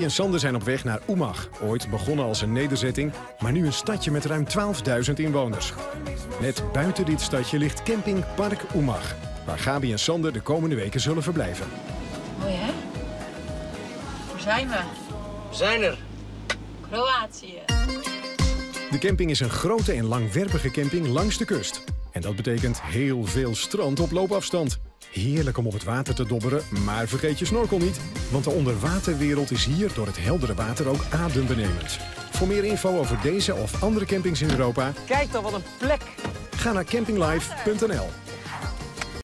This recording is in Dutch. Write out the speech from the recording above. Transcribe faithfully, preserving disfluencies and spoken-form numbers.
en Sander zijn op weg naar Oemag. Ooit begonnen als een nederzetting, maar nu een stadje met ruim twaalfduizend inwoners. Net buiten dit stadje ligt camping Park Oemag, waar Gabi en Sander de komende weken zullen verblijven. Mooi hè? Waar zijn we? We zijn er. Kroatië. De camping is een grote en langwerpige camping langs de kust. En dat betekent heel veel strand op loopafstand. Heerlijk om op het water te dobberen, maar vergeet je snorkel niet. Want de onderwaterwereld is hier door het heldere water ook adembenemend. Voor meer info over deze of andere campings in Europa, Kijk dan, wat een plek. ga naar campinglife punt n l.